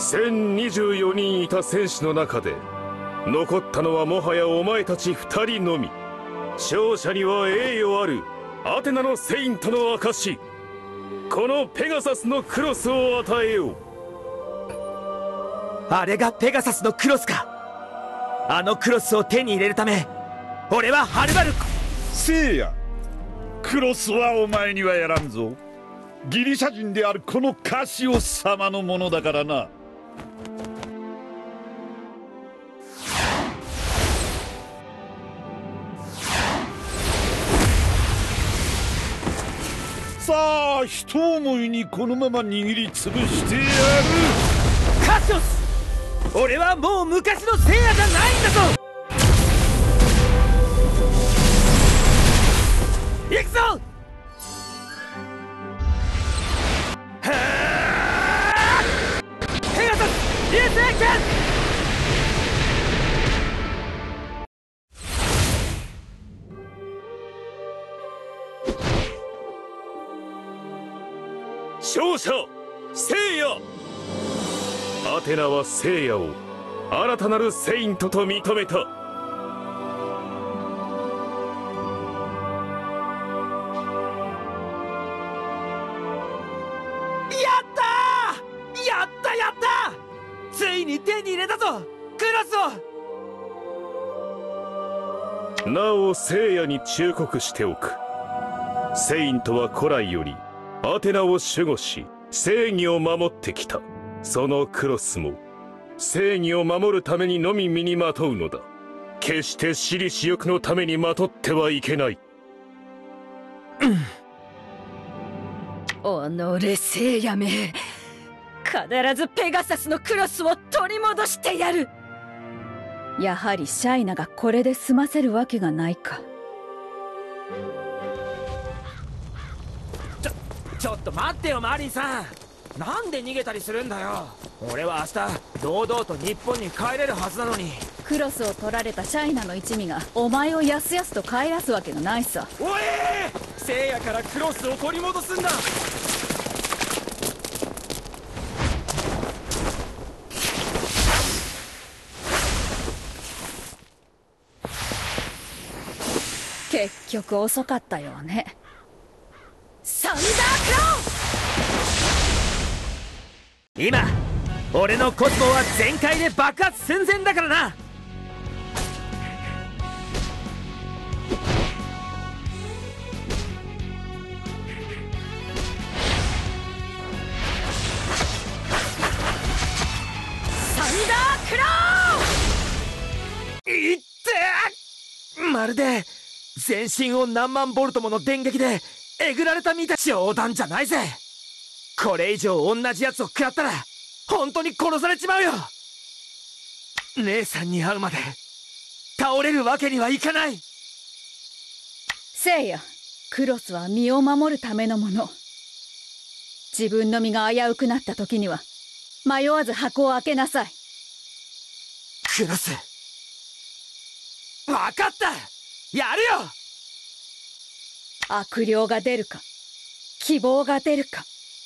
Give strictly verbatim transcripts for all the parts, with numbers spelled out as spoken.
せんにじゅうよにんいた戦士の中で残ったのはもはやお前たちふたりのみ。勝者には栄誉あるアテナのセイントの証、このペガサスのクロスを与えよう。 あれがペガサスのクロスか。あのクロスを手に入れるため俺ははるばる。 せいや、クロスはお前にはやらんぞ。ギリシャ人であるこのカシオス様のものだからな。さあ、一思いにこのまま握りつぶしてやる。 カシオス、俺はもう昔の聖夜じゃないんだぞ。行くぞ。はあ、ペガサス流星拳。 勝者聖夜。アテナは聖夜を新たなるセイントと認めた。 やったー、やったやった、ついに手に入れたぞクロスを。 なお聖夜に忠告しておく。セイントは古来よりアテナを守護し正義を守ってきた。そのクロスも正義を守るためにのみ身にまとうのだ。決して私利私欲のためにまとってはいけない。 おのれ聖夜め、必ずペガサスのクロスを取り戻してやる。やはりシャイナがこれで済ませるわけがないか。 ちょちょっと待ってよマリンさん、なんで逃げたりするんだよ。俺は明日堂々と日本に帰れるはずなのに。 クロスを取られたシャイナの一味がお前をやすやすと帰らすわけがないさ。 おい、聖夜からクロスを取り戻すんだ。 結局遅かったようね。サンダークロー。 今俺のコスモは全開で爆発寸前だからな。 サンダークロー。いってー、まるで全身を何万ボルトもの電撃でえぐられたみたい。冗談じゃないぜ。これ以上同じやつを食らったら本当に殺されちまうよ。姉さんに会うまで倒れるわけにはいかない。 聖夜、クロスは身を守るためのもの。自分の身が危うくなった時には迷わず箱を開けなさい。 クロス、分かった、やるよ。 悪霊が出るか希望が出るか。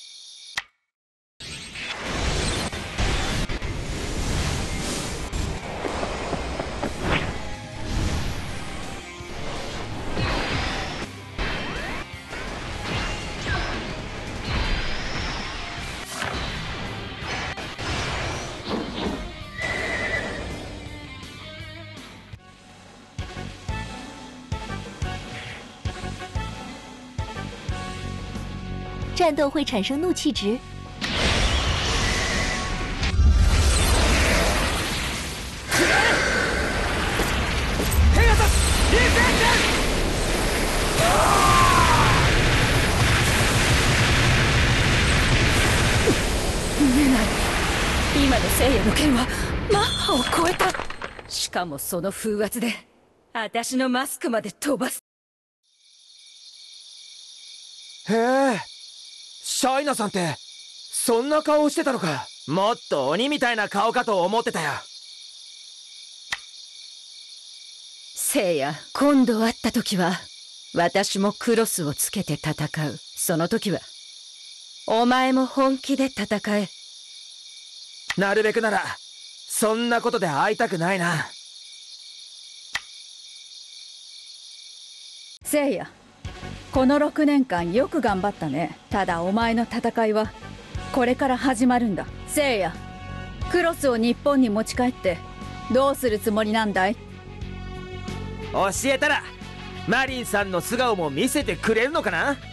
战斗会产生怒气值。 ペガサス流星拳。 見えない。今の聖夜の剣はマッハを超えた。しかもその風圧で私のマスクまで飛ばす。 へえ、シャイナさんってそんな顔してたのか。もっと鬼みたいな顔かと思ってたよ。 聖夜、今度会った時は私もクロスをつけて戦う。その時はお前も本気で戦え。 なるべくならそんなことで会いたくないな。 せいや、このろくねんかんよく頑張ったね。ただお前の戦いはこれから始まるんだ。せいや、クロスを日本に持ち帰ってどうするつもりなんだい？ 教えたらマリンさんの素顔も見せてくれるのかな。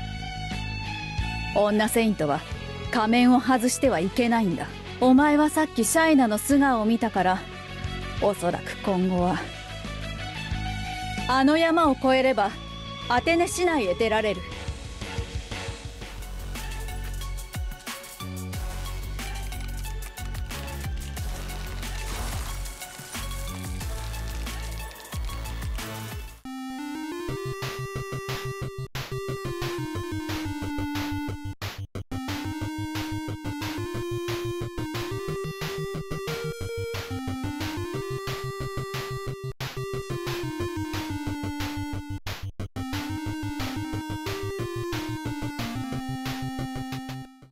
女セイントは仮面を外してはいけないんだ。お前はさっきシャイナの素顔を見たから、おそらく今後はあの山を越えればアテネ市内へ出られる。